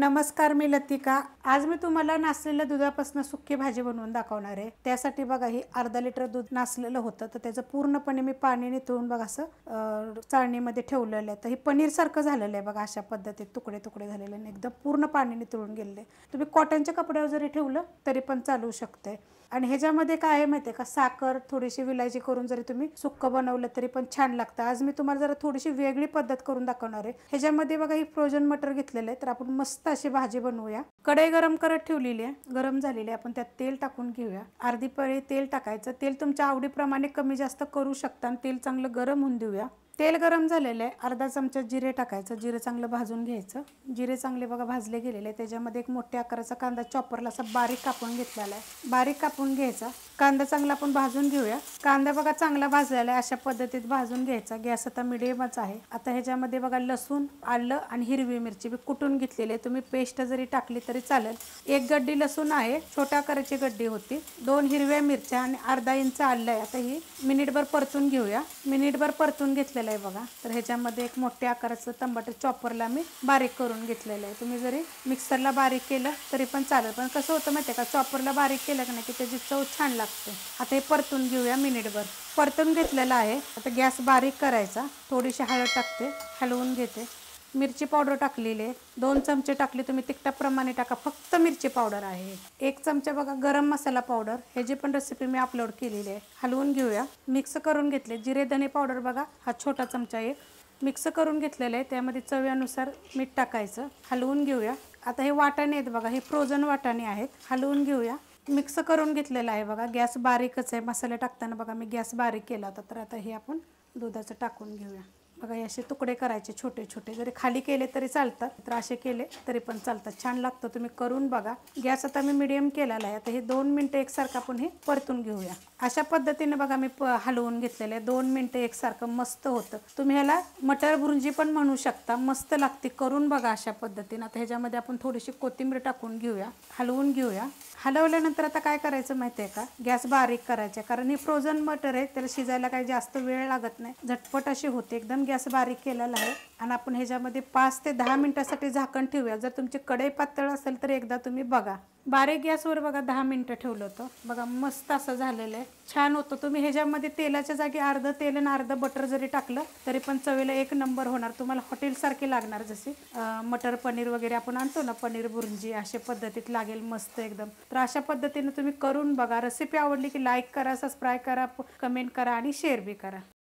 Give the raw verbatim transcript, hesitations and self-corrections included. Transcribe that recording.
नमस्कार, मी लतिका। आज मी तुम्हाला नासलेल्या दुधापासून सुकी भाजी बनवून दाखवणार आहे। त्यासाठी बघा ही अर्धा लिटर दूध नासलेलं होतं, तर त्याचं पूर्णपणे मी पाणी निथळून बघा असं चाळणीमध्ये ठेवलेलं आहे। तर हे पनीर सारखं झालेलं आहे बघा, अशा पद्धतीत तुकडे तुकडे झालेले आणि एकदम पूर्ण पाणी निथळून गेलेले। तुम्ही कॉटनच्या कपड्यावर जरी ठेवलं तरी पण चालू शकते। आणि ह्याच्यामध्ये काय आहे माहिती आहे का, साखर थोडीशी विलायची करून जरी तुम्ही सुक्कं बनवलं तरी पण छान लागतं। आज मी तुम्हाला जरा थोडीशी वेगळी पद्धत करून दाखवणार आहे। ह्याच्यामध्ये बघा ही फ्रोझन मटर घेतलेलं आहे, तर आपण मस्त अशी भाजी बनवूया। कढई गरम करत ठेवलेली आहे, गरम झालेली आहे। आपण त्यात तेल टाकून घेऊया। अर्धी पळी तेल टाकायचं। तेल तुमच्या आवडीप्रमाणे कमी जास्त करू शकता आणि तेल चांगलं गरम होऊन देऊया। तेल गरम झालेलं आहे, अर्धा चमचा जिरे टाकायचं। जिरे चांगलं भाजून घ्यायचं। जिरे चांगले बघा भाजले गेलेले आहे। त्याच्यामध्ये एक मोठ्या आकाराचा कांदा चॉपरला असा बारीक कापून घेतलेला आहे, बारीक कापून घ्यायचा। कांदा चांगला आपण भाजून घेऊया। कांदा बघा चांगला भाजलेला आहे, अशा पद्धतीत भाजून घ्यायचा। गॅस आता मिडियमच आहे। आता ह्याच्यामध्ये बघा लसूण, आलं आणि हिरवी मिरची मी कुटून घेतलेली आहे। तुम्ही पेस्ट जरी टाकली तरी चालेल। एक गड्डी लसूण आहे, छोट्या आकाराची गड्डी होती। दोन हिरव्या मिरच्या आणि अर्धा इंच आलं आहे। आता ही मिनिटभर परतून घेऊया। मिनिटभर परतून घेतलेलं आहे बघा। तर ह्याच्यामध्ये एक मोठ्या आकाराचं टमाटर चॉपरला मी बारीक करून घेतलेलं आहे। तुम्ही जरी मिक्सरला बारीक केलं तरी पण चालेल, पण कसं होतं माहिती आहे का, चॉपरला बारीक केलं की नाही की त्याची चव छान लागते। आता हे परतून घेऊया। मिनिटभर परतून घेतलेलं आहे। आता गॅस बारीक करायचा। थोडीशी हळद टाकते, हलवून घेते। मिरची पावडर टाकलेली आहे, दोन चमचे टाकली। तुम्ही तिखटाप्रमाणे टाका, फक्त मिरची पावडर आहे। एक चमचा बघा गरम मसाला पावडर, ह्याची पण रेसिपी मी अपलोड केलेली आहे। हलवून घेऊया, मिक्स करून घेतले। जिरे धने पावडर बघा, हा छोटा चमचा एक मिक्स करून घेतलेलं आहे। त्यामध्ये चवीनुसार मीठ टाकायचं, हलवून घेऊया। आता हे वाटाणे आहेत बघा, हे फ्रोझन वाटाणे आहेत, हलवून घेऊया। मिक्स करून घेतलेलं आहे बघा। गॅस बारीकच आहे, मसाले टाकताना बघा मी गॅस बारीक केला होता। तर आता हे आपण दुधाचं टाकून घेऊया। बघा हे असे तुकडे करायचे छोटे छोटे, जरी खाली केले तरी चालतात, तर असे केले तरी पण चालतात, छान लागतं। तुम्ही करून बघा। गॅस आता मी मीडियम केलेला आहे। आता हे दोन मिनटं एकसारखं आपण हे परतून घेऊया। अशा पद्धतीने बघा मी हलवून घेतलेलं आहे। दोन मिनटं एकसारखं मस्त होतं। तुम्ही ह्याला मटर भुर्जी पण म्हणू शकता, मस्त लागते। करून बघा अशा पद्धतीने। आता ह्याच्यामध्ये आपण थोडीशी कोथिंबीर टाकून घेऊया, हलवून घेऊया। हलवल्यानंतर आता काय करायचं माहिती आहे का, गॅस बारीक करायचा, कारण ही फ्रोझन मटर आहे, त्याला शिजायला काही जास्त वेळ लागत नाही, झटपट अशी होते एकदम। गॅस बारीक केलेला आहे आणि आपण ह्याच्यामध्ये पाच ते दहा मिनिटासाठी झाकण ठेवूया। जर तुमची कढई पातळ असेल तर एकदा तुम्ही बघा। बारीक गॅसवर बघा दहा मिनिटं ठेवलं होतं बघा, मस्त असं झालेलं आहे, छान होतं। तुम्ही ह्याच्यामध्ये तेलाच्या जागी अर्ध तेल आणि अर्ध बटर जरी टाकलं तरी पण चवीला एक नंबर होणार। तुम्हाला हॉटेलसारखी लागणार, जशी मटर पनीर वगैरे आपण आणतो ना, पनीर भुर्जी, अशा पद्धतीत लागेल मस्त एकदम। तर अशा पद्धतीने तुम्ही करून बघा। रेसिपी आवडली की लाईक करा, सबस्क्राईब करा, कमेंट करा आणि शेअर बी करा।